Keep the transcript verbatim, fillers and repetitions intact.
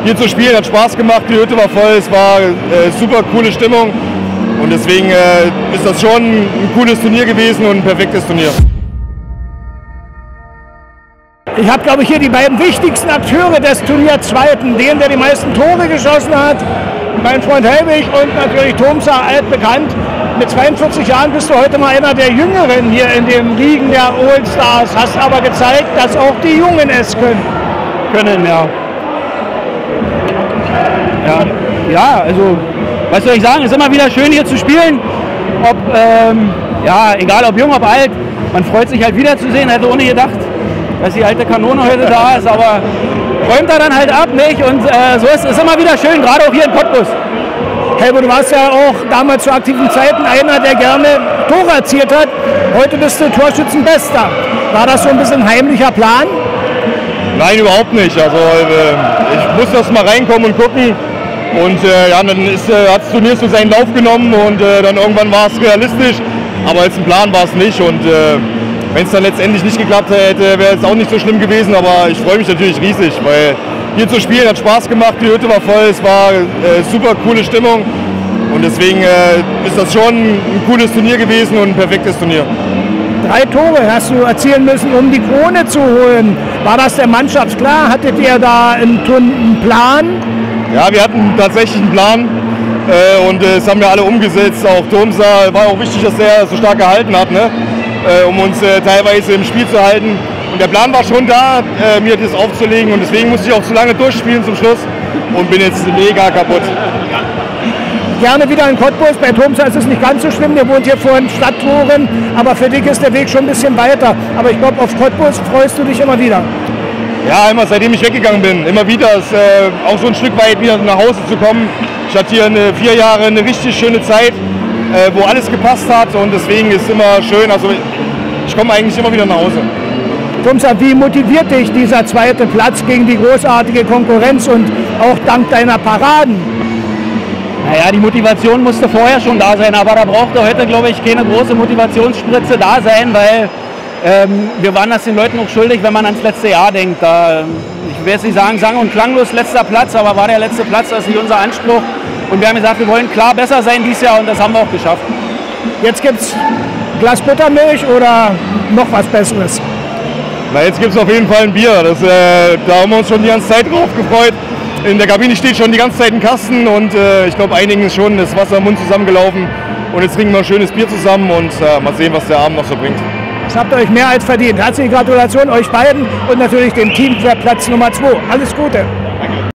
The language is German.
hier zu spielen, hat Spaß gemacht, die Hütte war voll, es war äh, super coole Stimmung und deswegen äh, ist das schon ein cooles Turnier gewesen und ein perfektes Turnier. Ich habe, glaube ich, hier die beiden wichtigsten Akteure des Turniers Zweiten, den, der die meisten Tore geschossen hat, mein Freund Helwig und natürlich Thomsa, altbekannt. Mit zweiundvierzig Jahren bist du heute mal einer der Jüngeren hier in den Ligen der All-Stars, hast aber gezeigt, dass auch die Jungen es können. Können, ja. Ja, ja, also, was soll ich sagen, es ist immer wieder schön hier zu spielen. Ob, ähm, ja, egal ob jung, ob alt, man freut sich halt wiederzusehen, hätte ohne gedacht, dass die alte Kanone heute da ist, aber räumt er dann halt ab, nicht? Und äh, so ist es immer wieder schön, gerade auch hier in Cottbus. Helmut, du warst ja auch damals zu aktiven Zeiten einer, der gerne Tore erzielt hat. Heute bist du Torschützenbester. War das so ein bisschen ein heimlicher Plan? Nein, überhaupt nicht. Also äh, ich muss das mal reinkommen und gucken. Und äh, ja, dann ist, äh, hat das Turnier so seinen Lauf genommen und äh, dann irgendwann war es realistisch. Aber als ein Plan war es nicht. Und äh, wenn es dann letztendlich nicht geklappt hätte, wäre es auch nicht so schlimm gewesen. Aber ich freue mich natürlich riesig, weil hier zu spielen hat Spaß gemacht. Die Hütte war voll, es war äh, super coole Stimmung. Und deswegen äh, ist das schon ein cooles Turnier gewesen und ein perfektes Turnier. Drei Tore hast du erzielen müssen, um die Krone zu holen. War das der Mannschaft klar? Hattet ihr da einen, einen Plan? Ja, wir hatten tatsächlich einen Plan äh, und äh, das haben wir alle umgesetzt. Auch Thomsa, war auch wichtig, dass er so stark gehalten hat, ne? äh, um uns äh, teilweise im Spiel zu halten. Und der Plan war schon da, äh, mir das aufzulegen und deswegen musste ich auch zu lange durchspielen zum Schluss und bin jetzt mega kaputt. Gerne wieder in Cottbus. Bei Thomsa ist es nicht ganz so schlimm, der wohnt hier vor den Stadttoren, aber für dich ist der Weg schon ein bisschen weiter. Aber ich glaube, auf Cottbus freust du dich immer wieder. Ja, immer seitdem ich weggegangen bin, immer wieder ist äh, auch so ein Stück weit wieder nach Hause zu kommen. Ich hatte hier eine, vier Jahre eine richtig schöne Zeit, äh, wo alles gepasst hat und deswegen ist es immer schön. Also ich komme eigentlich immer wieder nach Hause. Thomsa, wie motiviert dich dieser zweite Platz gegen die großartige Konkurrenz und auch dank deiner Paraden? Naja, die Motivation musste vorher schon da sein, aber da brauchte heute, glaube ich, keine große Motivationsspritze da sein, weil ähm, wir waren das den Leuten auch schuldig, wenn man ans letzte Jahr denkt. Da, ich will jetzt nicht sagen, sang- und klanglos letzter Platz, aber war der letzte Platz, das ist nicht unser Anspruch. Und wir haben gesagt, wir wollen klar besser sein dieses Jahr und das haben wir auch geschafft. Jetzt gibt es Glas Buttermilch oder noch was Besseres? Na, jetzt gibt es auf jeden Fall ein Bier. Das, äh, da haben wir uns schon die ganze Zeit drauf gefreut. In der Kabine steht schon die ganze Zeit ein Kasten und äh, ich glaube, einigen ist schon das Wasser im Mund zusammengelaufen. Und jetzt trinken wir ein schönes Bier zusammen und äh, mal sehen, was der Abend noch so bringt. Das habt ihr euch mehr als verdient. Herzliche Gratulation euch beiden und natürlich dem Team für Platz Nummer zwei. Alles Gute.